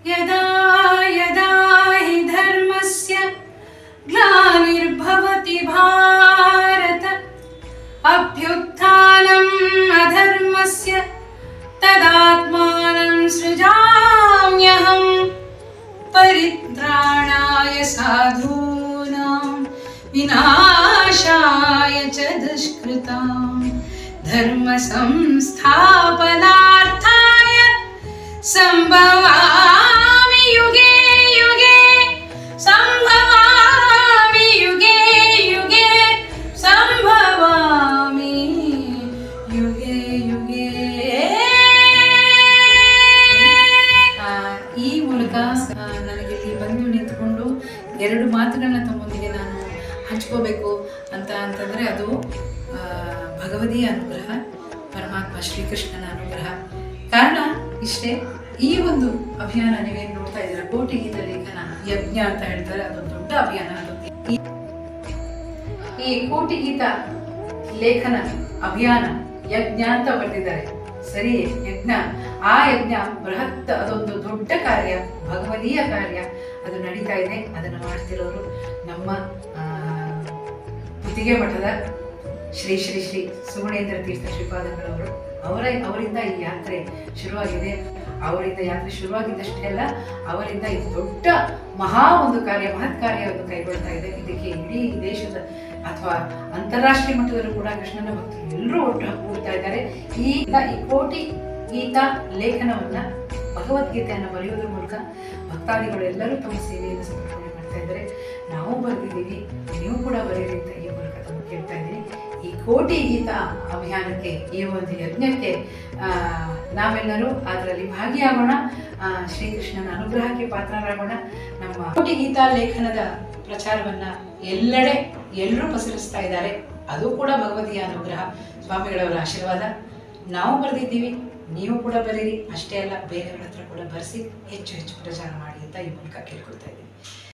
यदा यदा हि धर्मस्य ग्लानिर्भवति भारत अभ्युत्थानम् अधर्मस्य तदात्मानं सृजाम्यहम् परित्राणाय साधूनां विनाशाय च दुष्कृतां धर्म संस्थापनार्थाय संभवामि युगे युगे संभवामि युगे युगे संभवामि युगे युगे ಈ ಮೂಲಕ ನನಗೆ ಇಲ್ಲಿ ಬಂದು ನಿಂತುಕೊಂಡು ಎರಡು ಮಾತುಗಳನ್ನ ತಮ್ಮೊಂದಿಗೆ ನಾನು ಹಂಚ್ಕೋಬೇಕು ಅಂತಂದರೆ ಅದು ಭಗವದಿಯ ಅನುಗ್ರಹ, ಪರಮಾತ್ಮ ಶ್ರೀಕೃಷ್ಣನ ಅನುಗ್ರಹ. ಕಾರಣ ಇಷ್ಟೇ, ಈ ಒಂದು ಅಭಿಯಾನ ನೀವೇನು ನೋಡ್ತಾ ಇದ್ದೀರಾ, ಕೋಟಿ ಗೀತ ಲೇಖನ ಯಜ್ಞ ಅಂತ ಹೇಳ್ತಾರೆ, ಅದೊಂದು ದೊಡ್ಡ ಅಭಿಯಾನ. ಅದು ಈ ಕೋಟಿ ಗೀತ ಲೇಖನ ಅಭಿಯಾನ ಯಜ್ಞ ಅಂತ ಬರೆದಿದ್ದಾರೆ, ಸರಿ, ಯಜ್ಞ. ಆ ಯಜ್ಞ ಬೃಹತ್, ಅದೊಂದು ದೊಡ್ಡ ಕಾರ್ಯ, ಭಗವದೀಯ ಕಾರ್ಯ, ಅದು ನಡೀತಾ ಇದೆ. ಅದನ್ನು ಮಾಡ್ತಿರೋರು ನಮ್ಮ ಪುತ್ತಿಗೆ ಮಠದ ಶ್ರೀ ಶ್ರೀ ಶ್ರೀ ಸುಗುಣೇಂದ್ರ ತೀರ್ಥ ಶ್ರೀಪಾದಂಗಳವರು. ಅವರಿಂದ ಈ ಯಾತ್ರೆ ಶುರುವಾಗಿದೆ. ಅವರಿಂದ ಯಾತ್ರೆ ಶುರುವಾಗಿದ್ದಷ್ಟೇ ಅಲ್ಲ, ಅವರಿಂದ ಇದು ದೊಡ್ಡ ಮಹಾ ಒಂದು ಕಾರ್ಯ, ಮಹತ್ ಕಾರ್ಯವನ್ನು ಕೈಗೊಳ್ತಾ ಇದೆ. ಇದಕ್ಕೆ ಇಡೀ ದೇಶದ ಅಥವಾ ಅಂತಾರಾಷ್ಟ್ರೀಯ ಮಟ್ಟದಲ್ಲೂ ಕೂಡ ಕೃಷ್ಣನ ಭಕ್ತರು ಎಲ್ಲರೂ ಒಟ್ಟು ಕೂಡ್ತಾ ಇದ್ದಾರೆ. ಈ ಕೋಟಿ ಗೀತಾ ಲೇಖನವನ್ನ, ಭಗವದ್ಗೀತೆಯನ್ನು ಬರೆಯುವುದರ ಮೂಲಕ ಭಕ್ತಾದಿಗಳು ಎಲ್ಲರೂ ತಮ್ಮ ಸೇವೆಯನ್ನು ಸಮರ್ಪಣೆ ಮಾಡ್ತಾ ಇದ್ದಾರೆ. ನಾವು ಬರೆದಿದ್ದೀವಿ, ನೀವು ಕೂಡ ಬರೆಯಿರಿ ಅಂತ ಈ ಮೂಲಕ ತಮಗೆ ಕೇಳ್ತಾ ಇದ್ದೀನಿ. ಈ ಕೋಟಿ ಗೀತಾ ಅಭಿಯಾನಕ್ಕೆ, ಈ ಒಂದು ಯಜ್ಞಕ್ಕೆ ನಾವೆಲ್ಲರೂ ಅದರಲ್ಲಿ ಭಾಗಿಯಾಗೋಣ. ಶ್ರೀಕೃಷ್ಣನ ಅನುಗ್ರಹಕ್ಕೆ ಪಾತ್ರರಾಗೋಣ. ನಮ್ಮ ಕೋಟಿ ಗೀತಾ ಲೇಖನದ ಪ್ರಚಾರವನ್ನ ಎಲ್ಲೆಡೆ ಎಲ್ಲರೂ ಪಸರಿಸ್ತಾ ಇದ್ದಾರೆ. ಅದು ಕೂಡ ಭಗವದಿಯ ಅನುಗ್ರಹ, ಸ್ವಾಮಿಗಳವರ ಆಶೀರ್ವಾದ. ನಾವು ಬರೆದಿದ್ದೀವಿ, ನೀವು ಕೂಡ ಬರೀರಿ. ಅಷ್ಟೇ ಅಲ್ಲ, ಬೇರೆಯವರ ಹತ್ರ ಕೂಡ ಬರೆಸಿ ಹೆಚ್ಚು ಹೆಚ್ಚು ಪ್ರಚಾರ ಮಾಡಿ ಅಂತ ಈ ಮೂಲಕ ಕೇಳ್ಕೊಳ್ತಾ ಇದ್ದೀನಿ.